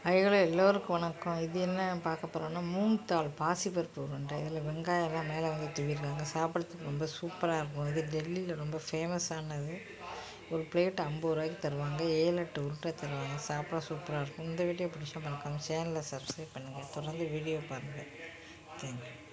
Hello எல்லோருக்கும் வணக்கம். இது என்ன பார்க்க போகிறோன்னா மூங் தால் பாசிப்பருப்பு உருண்டை. இதில் வெங்காயம்லாம் மேலே வந்து தூவிருக்காங்க. சாப்பிட்றதுக்கு ரொம்ப சூப்பராக இருக்கும். இது டெல்லியில் ரொம்ப ஃபேமஸானது. ஒரு பிளேட் 50 ரூபாய்க்கு தருவாங்க. 7-8 உருண்டை தருவாங்க. சாப்பிட சூப்பராக இருக்கும். இந்த வீடியோ பிடிச்சா மறக்காம சேனலை சப்ஸ்கிரைப் பண்ணுங்கள். தொடர்ந்து வீடியோ பாருங்கள். தேங்க்யூ.